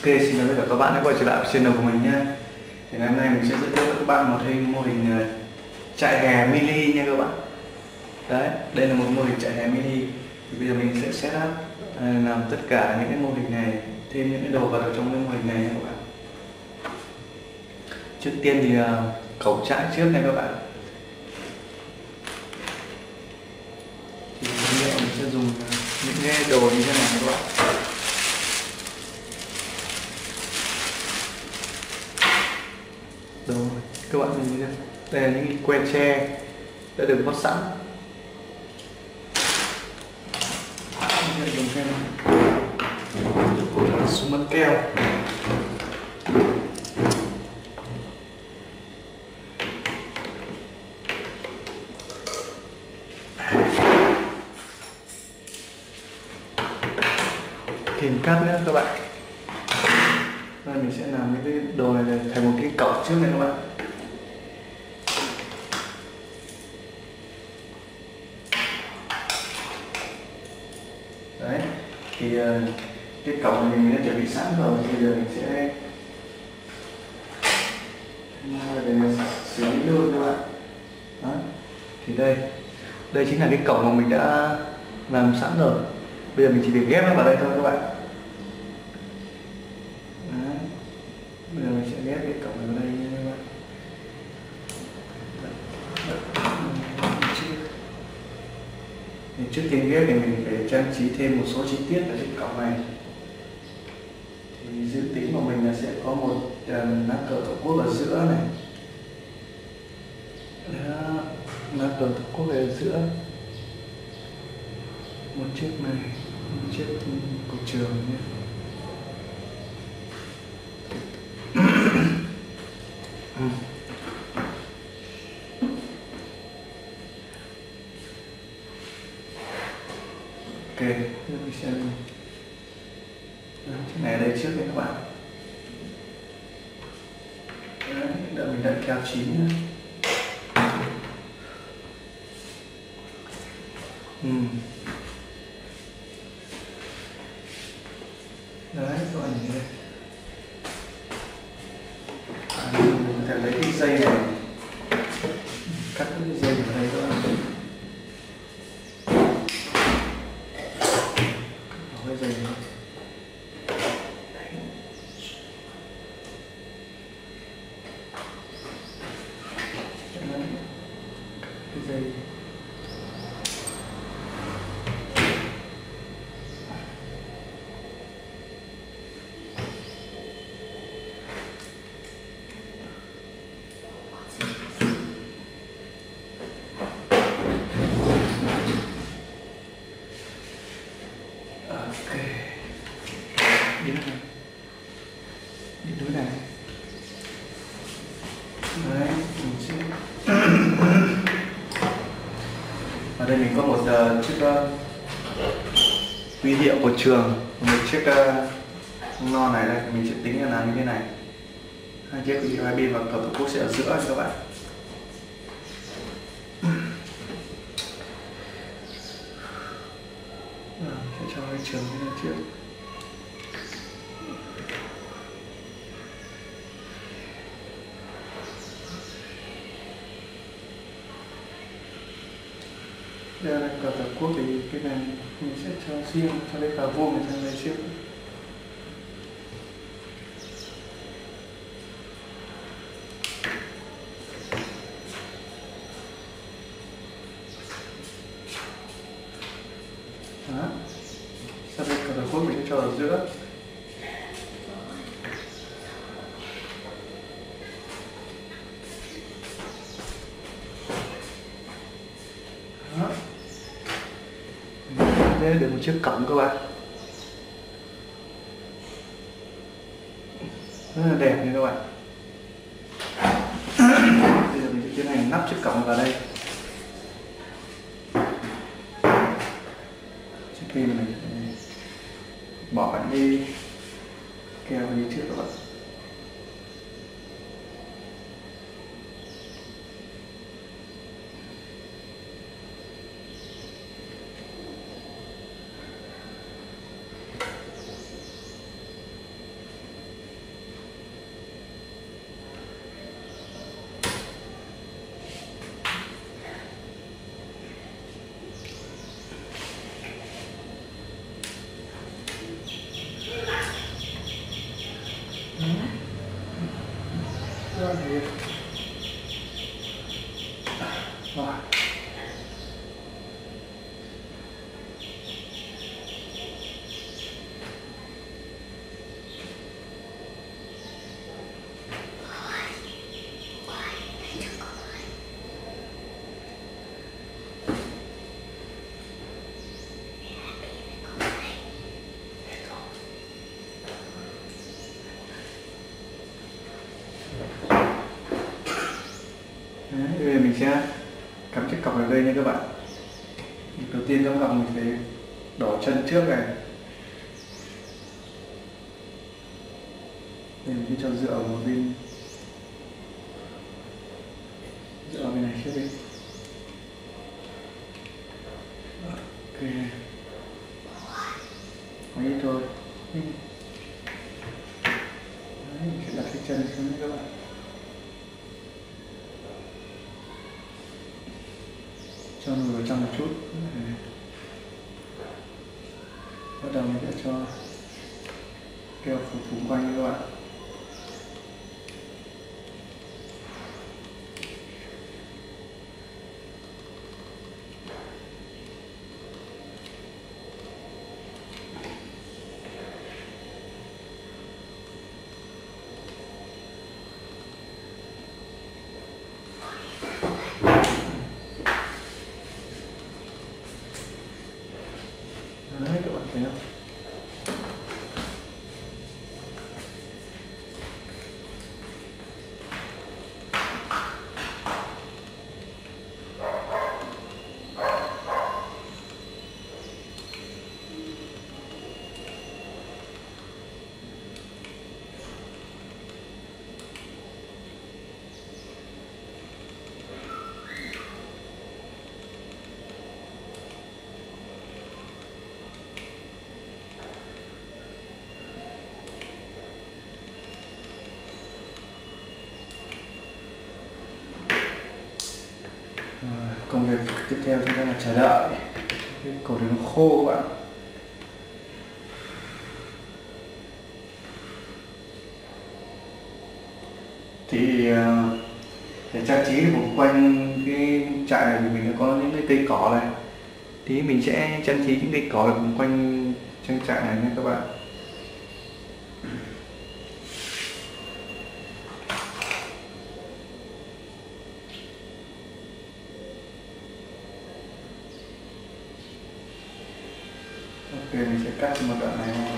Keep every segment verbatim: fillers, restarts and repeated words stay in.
Ok, xin chào tất cả các bạn đã quay trở lại với channel của mình nhé. Thì ngày hôm nay mình sẽ giới thiệu với các bạn một hình mô hình ờ, trại hè mini nha các bạn. Đấy, đây là một mô hình trại hè mini. Thì bây giờ mình sẽ set up ờ, làm tất cả những cái mô hình này, thêm những cái đồ vào trong cái mô hình này nha các bạn. Trước tiên thì uh, cổng trại trước nha các bạn. Thì mình sẽ dùng những cái đồ như thế này các bạn. Rồi, các bạn nhìn thấy đây là những cái que tre đã được vót sẵn. Dùng thêm súng bắn keo. Kìm cắt nữa các bạn. Đây mình sẽ làm những cái đồ này thành một cái cổng trước này các bạn. Đấy, thì cái cổng này mình đã chuẩn bị sẵn rồi, bây giờ mình sẽ để xử lý luôn các bạn. Đó. Thì đây, đây chính là cái cổng mà mình đã làm sẵn rồi. Bây giờ mình chỉ việc ghép nó vào đây thôi các bạn. Đấy. Bây giờ mình sẽ ghép cái cổng này vào đây nha các bạn. Thì trước khi ghép thì mình phải trang trí thêm một số chi tiết ở trên cổng này. Thì dự tính của mình là sẽ có một lá cờ tổ quốc ở giữa này. Đó, lá cờ tổ quốc ở giữa. Một chiếc này, một chiếc cột trường nhé. Ok, mình sẽ chiếc này ở đây trước này các bạn. Đấy, đợi mình đợi keo chín nữa. Uhm. Đấy, các bạn nhìn đây. À, mình có thể lấy cái dây này, cắt cái dây vào đây các bạn. Cắt cái dây này. Đấy. Cái dây. Ok, đi này, đi núi này. Đấy, mình sẽ ở đây mình có một uh, chiếc uh, huy hiệu của trường, một chiếc uh, no này đây, mình sẽ tính là làm như thế này. Hai chiếc huy hiệu hai bên và cờ tổ quốc sẽ ở giữa các bạn. Sẽ cho cái trường như này trước. Đây là cờ tổ quốc thì cái này mình sẽ cho riêng cho cái cờ vuông này sang đây trước. Đó. Sau đây cờ tổ quốc mình sẽ cho ở giữa. Đó. Đây được một chiếc cổng các bạn. Rất là đẹp nha các bạn. Bây giờ mình sẽ tiến hành nắp chiếc cổng vào đây. Trước khi mình bỏ đi keo đi trước các bạn. nữa thì rồi. Đấy, bây giờ mình sẽ cắm chiếc cọc vào đây nha các bạn. Đầu tiên cắm cọc mình phải đổ chân trước này. Đây mình cho dựa vào một bên, dựa vào bên này trước đi. Ok, có ít thôi. Đấy, mình sẽ đặt cái chân xuống nha các bạn. Cho người vào trong một chút. Bắt đầu mình sẽ cho keo phủ xung quanh các bạn. Đấy, các bạn thấy không? Công việc tiếp theo chúng ta là chờ đợi cái cột để nó khô các bạn. Thì để trang trí vùng quanh cái trại này thì mình có những cái cây cỏ này, thì mình sẽ trang trí những cây cỏ ở vùng quanh trang trại này nhé các bạn. Ok, mình sẽ cắt một đoạn này thôi.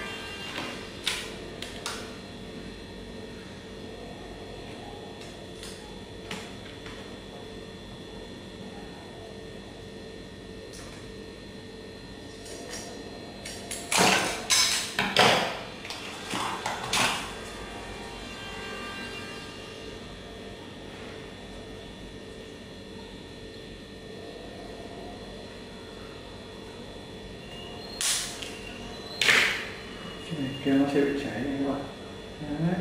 Keo nó sẽ bị cháy này các bạn. Đấy.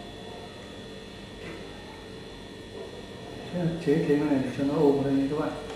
Chế thêm cái này để cho nó ôm vào đây các bạn.